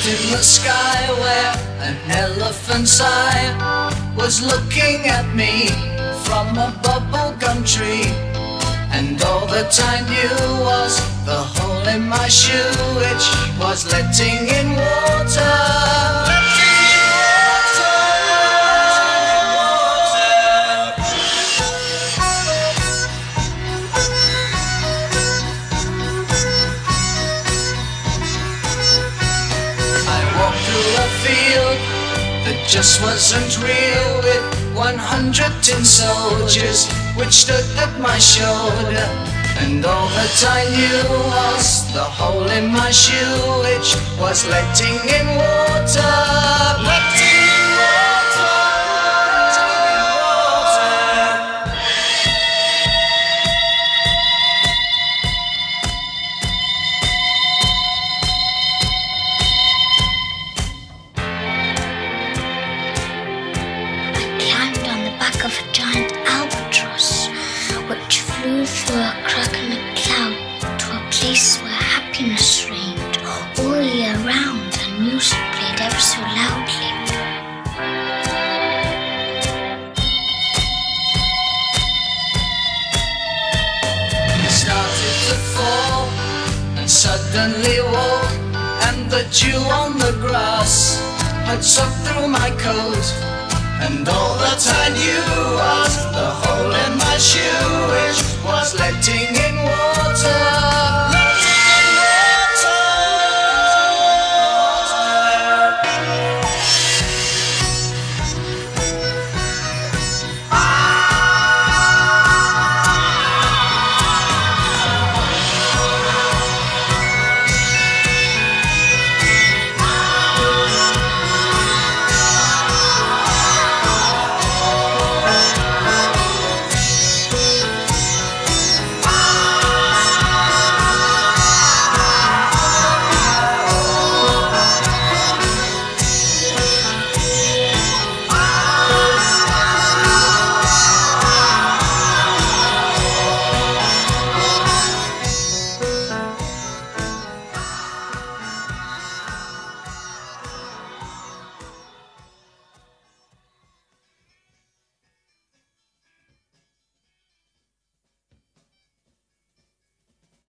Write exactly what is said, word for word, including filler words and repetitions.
in the sky where an elephant's eye was looking at me from a bubblegum tree. And all that I knew was the hole in my shoe, which was letting in water. That just wasn't real, with one hundred tin soldiers which stood at my shoulder. And all that I knew was the hole in my shoe, which was letting in water. Letting in water. Of a giant albatross, which flew through a crack in a cloud to a place where happiness reigned all year round and music played ever so loudly. It started to fall and suddenly woke, and the dew on the grass had soaked through my coat. And all that I knew was the hole in my shoe, which was letting in water.